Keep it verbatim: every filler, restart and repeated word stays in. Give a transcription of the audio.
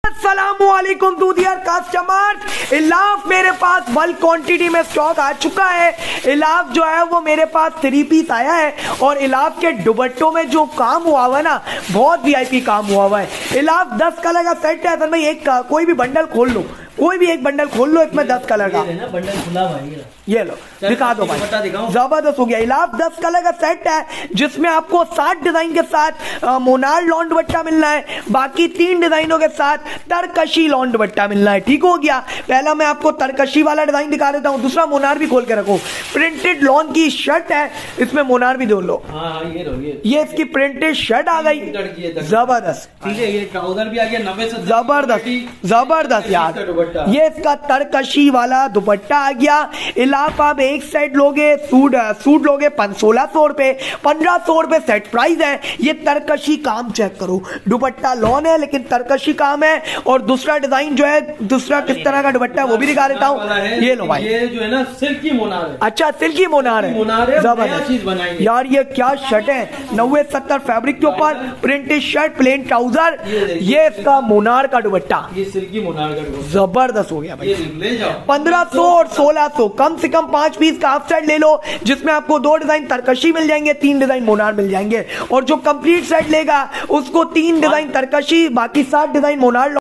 अस्सलामुअलैकुम to dear customers, इलाफ मेरे पास बल्क क्वांटिटी में स्टॉक आ चुका है। इलाफ जो है वो मेरे पास थ्री पीस आया है और इलाफ के दुपट्टों में जो काम हुआ हुआ है ना, बहुत वीआईपी काम हुआ हुआ है। इलाफ दस कलर का सेट है। भाई एक कोई भी बंडल खोल लो, कोई भी एक बंडल खोल लो, इसमें दस कलर का बंडल खुला भाई, ये लो दिखा दो भाई, जबरदस्त हो गया। इलाफ दस कलर का सेट है जिसमें आपको सात डिजाइन के साथ मोनार लॉन दुपट्टा मिलना है, बाकी तीन डिजाइनों के साथ तरकशी लॉन दुपट्टा मिलना है। ठीक हो गया। पहला मैं आपको तरकशी वाला डिजाइन दिखा देता हूँ, दूसरा मोनार भी खोल के रखो। प्रिंटेड लॉन की शर्ट है, इसमें मोनार भी दो लो। हाँ, ये लो, ये ये इसकी प्रिंटेड शर्ट आ गई, जबरदस्त। ठीक है, ये ट्राउजर भी आ गया नब्बे से जबरदस्त जबरदस्त यार। ये इसका तरकशी वाला दुपट्टा आ गया। इलाफ आप एक सेट लोगे, सूट सूट लोगे सोलह सौ रुपए, पंद्रह सौ रुपए सेट प्राइस है। ये तरकशी काम चेक करो, दुपट्टा लॉन है लेकिन तरकशी काम है। और दूसरा डिजाइन जो है, दूसरा किस तरह का दुपट्टा है वो भी दिखा देता हूँ। ये लो भाई, ये जो है ना सिल्की मोनार है। अच्छा, सिल्की मोनार है, जबरदस्त यार। ये क्या शर्ट है, नब्बे सत्तर फैब्रिक के ऊपर प्रिंटेड शर्ट, प्लेन ट्राउजर, ये इसका मोनार का दुपट्टा, ये सिल्की मोनार का जबरदस्त हो गया भाई। पंद्रह सौ और सोलह सौ, कम से कम पांच पीस का हाफ सेट ले लो जिसमें आपको दो डिजाइन तरकशी मिल जाएंगे, तीन डिजाइन मोनार मिल जाएंगे। और जो कंप्लीट सेट लेगा उसको तीन डिजाइन तरकशी, बाकी सात डिजाइन मोनार